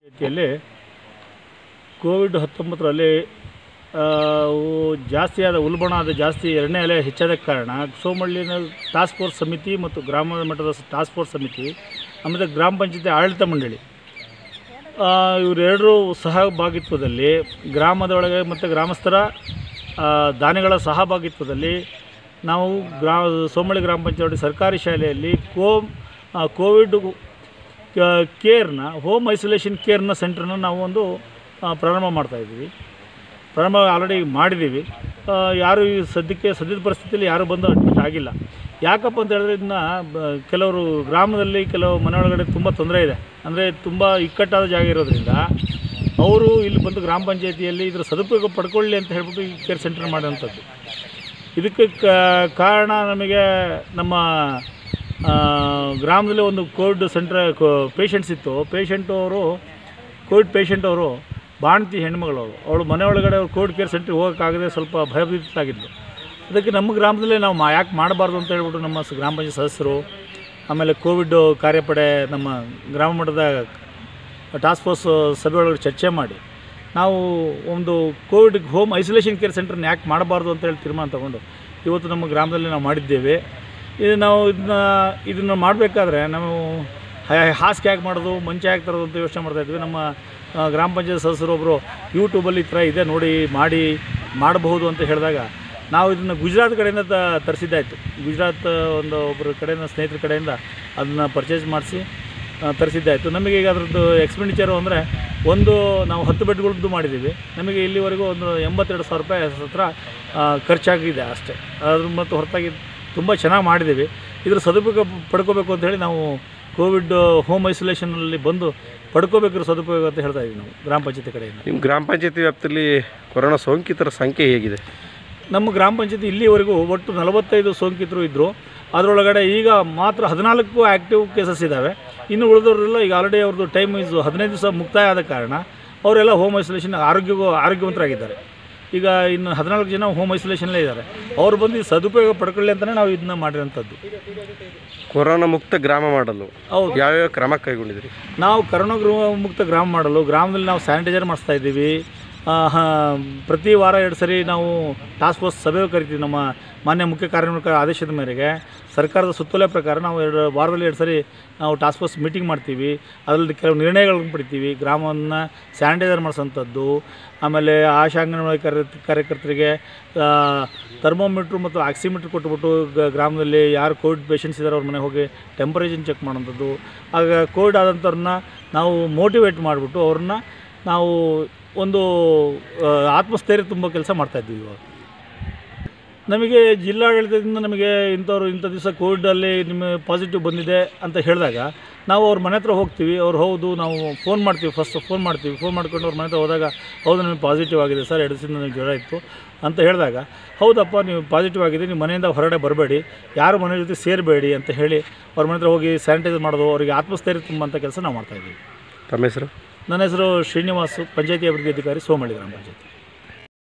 ರೀತಿಯಲ್ಲಿ ಕೋವಿಡ್-19ರಲ್ಲಿ ಜಾಸ್ತಿಯಾದ ಉಲ್ಬಣ ಅದು ಜಾಸ್ತಿ ಎರಡನೇ ಅಲೆ ಹೆಚ್ಚಾದ ಕಾರಣ ಸೋಮಳ್ಳಿನ ಟಾಸ್ಕ್ ಫೋರ್ಸ್ ಸಮಿತಿ ಮತ್ತು ಗ್ರಾಮ ಮಟ್ಟದ ಟಾಸ್ಕ್ ಫೋರ್ಸ್ ಸಮಿತಿ ಆಮೇಲೆ ಗ್ರಾಮ ಪಂಚಾಯತಿ ಆಡಳಿತ ಮಂಡಳಿ ಇವರೆಲ್ಲರೂ ಸಹಭಾಗಿತ್ವದಲ್ಲಿ ಗ್ರಾಮದೊಳಗೆ ಮತ್ತು ಗ್ರಾಮಸ್ಥರ ದಾನಿಗಳ ಸಹಭಾಗಿತ್ವದಲ್ಲಿ ನಾವು ಸೋಮಳ್ಳಿ ಗ್ರಾಮ ಪಂಚಾಯತಿ ಸರ್ಕಾರಿ ಶಾಲೆಯಲ್ಲಿ ಕೋವಿಡ್ ಕೇರ್ನ ಹೋಮ್ ಐಸೋಲೇಷನ್ ಕೇರ್ನ ಸೆಂಟ್ರನ್ನ ನಾವು ಒಂದು ಪ್ರಾರಂಭ ಮಾಡ್ತಾಯಿದ್ದೀವಿ. ಪ್ರಾರಂಭ ಆಲ್ರೆಡಿ ಮಾಡಿದ್ದೀವಿ. ಯಾರು ಈ ಸದ್ಯದ ಪರಿಸ್ಥಿತಿಯಲ್ಲಿ ಯಾರು ಬಂದು ಅಡ್ಮಿಟ್ ಆಗಿಲ್ಲ. ಯಾಕಪ್ಪ ಅಂತ ಹೇಳಿದ್ರೆ ಇದನ್ನ ಕೆಲವರು ಗ್ರಾಮದಲ್ಲಿ ಕೆಲವು ಮನೆ ಒಳಗಡೆ ತುಂಬ ತೊಂದರೆ ಇದೆ, ಅಂದರೆ ತುಂಬ ಇಕ್ಕಟ್ಟಾದ ಜಾಗ ಇರೋದ್ರಿಂದ ಅವರು ಇಲ್ಲಿ ಬಂದು ಗ್ರಾಮ ಪಂಚಾಯತಿಯಲ್ಲಿ ಇದರ ಸದುಪಯೋಗ ಪಡ್ಕೊಳ್ಳಿ ಅಂತ ಹೇಳ್ಬಿಟ್ಟು ಈ ಕೇರ್ ಸೆಂಟರ್ ಮಾಡೋಂಥದ್ದು. ಇದಕ್ಕೆ ಕಾರಣ ನಮಗೆ ನಮ್ಮ ಗ್ರಾಮದಲ್ಲಿ ಒಂದು ಕೋವಿಡ್ ಪೇಷಂಟ್ಸ್ ಇತ್ತು. ಕೋವಿಡ್ ಪೇಷಂಟ್ ಅವರು ಬಾಣತಿ ಹೆಣ್ಮಗಳವರು, ಅವಳು ಮನೆ ಒಳಗಡೆ ಅವ್ರು ಕೋವಿಡ್ ಕೇರ್ ಸೆಂಟ್ರಿಗೆ ಹೋಗೋಕ್ಕಾಗದೆ ಸ್ವಲ್ಪ ಭಯಭೀತರಾಗಿದ್ದು. ಅದಕ್ಕೆ ನಮ್ಮ ಗ್ರಾಮದಲ್ಲೇ ನಾವು ಯಾಕೆ ಮಾಡಬಾರ್ದು ಅಂತ ಹೇಳ್ಬಿಟ್ಟು ನಮ್ಮ ಗ್ರಾಮ ಪಂಚಾಯತ್ ಸದಸ್ಯರು, ಆಮೇಲೆ ಕೋವಿಡ್ ಕಾರ್ಯಪಡೆ ನಮ್ಮ ಗ್ರಾಮ ಮಟ್ಟದ ಟಾಸ್ಕ್ ಫೋರ್ಸ್ ಸಭೆ ಒಳಗಡೆ ಚರ್ಚೆ ಮಾಡಿ ನಾವು ಒಂದು ಕೋವಿಡ್ ಹೋಮ್ ಐಸೋಲೇಷನ್ ಕೇರ್ ಸೆಂಟ್ರನ್ನ ಯಾಕೆ ಮಾಡಬಾರ್ದು ಅಂತೇಳಿ ತೀರ್ಮಾನ ತಗೊಂಡು ಇವತ್ತು ನಮ್ಮ ಗ್ರಾಮದಲ್ಲಿ ನಾವು ಮಾಡಿದ್ದೇವೆ. ನಾವು ಇದನ್ನು ಮಾಡಬೇಕಾದ್ರೆ ನಾವು ಹಾಸಿಗೆ ಯಾಕೆ ಮಾಡೋದು, ಮಂಚ ಯಾಕೆ ತರೋದು ಅಂತ ಯೋಚನೆ ಮಾಡ್ತಾಯಿದ್ವಿ. ನಮ್ಮ ಗ್ರಾಮ ಪಂಚಾಯತ್ ಸದಸ್ಯರು ಒಬ್ಬರು ಯೂಟ್ಯೂಬಲ್ಲಿ ಈ ಥರ ಇದೆ ನೋಡಿ ಮಾಡಬಹುದು ಅಂತ ಹೇಳಿದಾಗ ನಾವು ಇದನ್ನು ಗುಜರಾತ್ ಕಡೆಯಿಂದ ತರಿಸಿದ್ದಾಯಿತು. ಗುಜರಾತ್ ಒಬ್ಬರ ಕಡೆಯಿಂದ ಸ್ನೇಹಿತರ ಕಡೆಯಿಂದ ಅದನ್ನು ಪರ್ಚೇಸ್ ಮಾಡಿಸಿ ತರಿಸಿದ್ದಾಯಿತು. ನಮಗೆ ಈಗ ಅದರದ್ದು ಎಕ್ಸ್ಪೆಂಡಿಚರು ಅಂದರೆ ನಾವು 10 ಬೆಡ್ಗಳದ್ದು ಮಾಡಿದ್ದೀವಿ. ನಮಗೆ ಇಲ್ಲಿವರೆಗೂ ಒಂದು 82,000 ರೂಪಾಯಿ ಹತ್ರ ಖರ್ಚಾಗಿದೆ ಅಷ್ಟೇ. ಅದ್ರ ಮತ್ತು ಹೊರತಾಗಿ ತುಂಬ ಚೆನ್ನಾಗಿ ಮಾಡಿದ್ದೀವಿ. ಇದರ ಸದುಪಯೋಗ ಪಡ್ಕೋಬೇಕು ಅಂತ ಹೇಳಿ ನಾವು ಕೋವಿಡ್ ಹೋಮ್ ಐಸೋಲೇಷನಲ್ಲಿ ಬಂದು ಪಡ್ಕೋಬೇಕಿರೋ ಸದುಪಯೋಗ ಅಂತ ಹೇಳ್ತಾ ಇದ್ದೀವಿ ನಾವು ಗ್ರಾಮ ಪಂಚಾಯತಿ ಕಡೆಯಿಂದ. ನಿಮ್ಮ ಗ್ರಾಮ ಪಂಚಾಯತಿ ವ್ಯಾಪ್ತಿಯಲ್ಲಿ ಕೊರೋನಾ ಸೋಂಕಿತರ ಸಂಖ್ಯೆ ಹೇಗಿದೆ? ನಮ್ಮ ಗ್ರಾಮ ಪಂಚಾಯತಿ ಇಲ್ಲಿವರೆಗೂ ಒಟ್ಟು 45 ಸೋಂಕಿತರು ಇದ್ದರು. ಅದರೊಳಗಡೆ ಈಗ ಮಾತ್ರ 14 ಆ್ಯಕ್ಟಿವ್ ಕೇಸಸ್ ಇದ್ದಾವೆ. ಇನ್ನು ಉಳಿದವರೆಲ್ಲ ಈಗ ಆಲ್ರೆಡಿ ಅವ್ರದ್ದು ಟೈಮ್ 15 ದಿವಸ ಮುಕ್ತಾಯ ಆದ ಕಾರಣ ಅವರೆಲ್ಲ ಹೋಮ್ ಐಸೋಲೇಷನ್ ಆರೋಗ್ಯವಂತರಾಗಿದ್ದಾರೆ. ಈಗ ಇನ್ನು 14 ಜನ ಹೋಮ್ ಐಸೋಲೇಷನ್ಲೇ ಇದ್ದಾರೆ. ಅವ್ರು ಬಂದು ಸದುಪಯೋಗ ಪಡ್ಕೊಳ್ಳಿ ಅಂತಲೇ ನಾವು ಇದನ್ನ ಮಾಡಿರೋಂಥದ್ದು. ಕೊರೋನಾ ಮುಕ್ತ ಗ್ರಾಮ ಮಾಡಲು ಹೌದು, ಯಾವ್ಯಾವ ಕ್ರಮ ಕೈಗೊಂಡಿದ್ದೀರಿ? ನಾವು ಕೊರೋನಾ ಮುಕ್ತ ಗ್ರಾಮ ಮಾಡಲು ಗ್ರಾಮದಲ್ಲಿ ನಾವು ಸ್ಯಾನಿಟೈಸರ್ ಮಾಡಿಸ್ತಾ ಇದ್ದೀವಿ. ಪ್ರತಿ ವಾರ 2 ಸರಿ ನಾವು ಟಾಸ್ಕ್ ಫೋರ್ಸ್ ಸಭೆ ಕರಿತೀವಿ. ನಮ್ಮ ಮಾನ್ಯ ಮುಖ್ಯ ಕಾರ್ಯನಿರ್ವಾಹಕರ ಆದೇಶದ ಮೇರೆಗೆ ಸರ್ಕಾರದ ಸುತ್ತೋಲೆ ಪ್ರಕಾರ ನಾವು ವಾರದಲ್ಲಿ 2 ಸರಿ ನಾವು ಟಾಸ್ಕ್ ಫೋರ್ಸ್ ಮೀಟಿಂಗ್ ಮಾಡ್ತೀವಿ. ಅದರಲ್ಲಿ ಕೆಲವು ನಿರ್ಣಯಗಳನ್ನು ಪಡಿತೀವಿ. ಗ್ರಾಮವನ್ನು ಸ್ಯಾನಿಟೈಸರ್ ಮಾಡಿಸೋಂಥದ್ದು, ಆಮೇಲೆ ಆಶಾ ಅಂಗನವಾಡಿ ಕಾರ್ಯಕರ್ತರಿಗೆ ಥರ್ಮೋಮೀಟ್ರು ಮತ್ತು ಆಕ್ಸಿಮೀಟ್ರ್ ಕೊಟ್ಬಿಟ್ಟು ಗ್ರಾಮದಲ್ಲಿ ಯಾರು ಕೋವಿಡ್ ಪೇಷಂಟ್ಸ್ ಇದ್ದಾರೆ ಅವ್ರ ಮನೆಗೆ ಹೋಗಿ ಟೆಂಪರೇಚರ್ ಚೆಕ್ ಮಾಡೋಂಥದ್ದು. ಆಗ ಕೋವಿಡ್ ಆದಂಥವ್ರನ್ನ ನಾವು ಮೋಟಿವೇಟ್ ಮಾಡಿಬಿಟ್ಟು ಅವ್ರನ್ನ ನಾವು ಒಂದು ಆತ್ಮಸ್ಥೈರ್ಯ ತುಂಬ ಕೆಲಸ ಮಾಡ್ತಾಯಿದ್ದೀವಿ. ಇವಾಗ ನಮಗೆ ಜಿಲ್ಲಾಡಳಿತದಿಂದ ನಮಗೆ ಇಂಥ ದಿವಸ ಕೋವಿಡಲ್ಲಿ ನಿಮ್ಮ ಪಾಸಿಟಿವ್ ಬಂದಿದೆ ಅಂತ ಹೇಳಿದಾಗ ನಾವು ಅವ್ರ ಮನೆ ಹತ್ರ ಹೋಗ್ತೀವಿ. ಅವ್ರು ಹೌದು ನಾವು ಫೋನ್ ಮಾಡ್ತೀವಿ, ಫೋನ್ ಮಾಡ್ಕೊಂಡು ಅವ್ರ ಮನೆ ಹತ್ರ ಹೋದಾಗ ಹೌದು ನಿಮಗೆ ಪಾಸಿಟಿವ್ ಆಗಿದೆ ಸರ್, 2 ದಿವಸದಿಂದ ನನಗೆ ಜ್ವರ ಇತ್ತು ಅಂತ ಹೇಳಿದಾಗ ಹೌದಪ್ಪ ನೀವು ಪಾಸಿಟಿವ್ ಆಗಿದೆ, ನೀವು ಮನೆಯಿಂದ ಹೊರಗಡೆ ಬರಬೇಡಿ, ಯಾರು ಮನೆ ಜೊತೆ ಸೇರಬೇಡಿ ಅಂತ ಹೇಳಿ ಅವ್ರ ಮನೆ ಹತ್ರ ಹೋಗಿ ಸ್ಯಾನಿಟೈಸರ್ ಮಾಡೋದು, ಅವರಿಗೆ ಆತ್ಮಸ್ಥೈರ್ಯ ತುಂಬಂಥ ಕೆಲಸ ನಾವು ಮಾಡ್ತಾಯಿದ್ದೀವಿ. ತಮ್ಮ ಹೆಸರು? ನನ್ನ ಹೆಸರು ಶ್ರೀನಿವಾಸು, ಪಂಚಾಯತಿ ಅಭಿವೃದ್ಧಿ ಅಧಿಕಾರಿ, ಸೋಮಳ್ಳಿ ಗ್ರಾಮ ಪಂಚಾಯತಿ.